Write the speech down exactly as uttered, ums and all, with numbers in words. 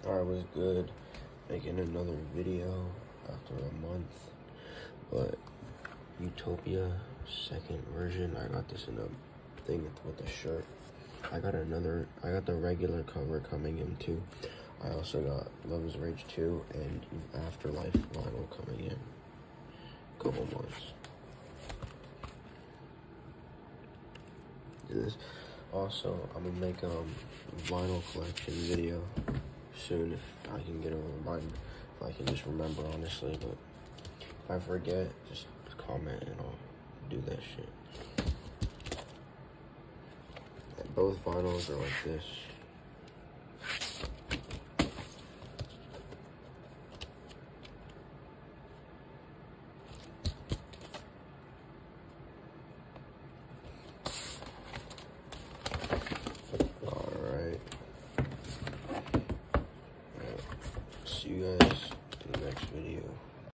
I was good making another video after a month, but Utopia second version, I got this in a thing with the shirt. I got another, I got the regular cover coming in too. I also got Love is Rage two and Afterlife vinyl coming in a couple months. This also, I'm gonna make a um, vinyl collection video soon if I can get over mine, if I can just remember, honestly. But if I forget, just comment and I'll do that shit. And both vinyls are like this. Alright. See you guys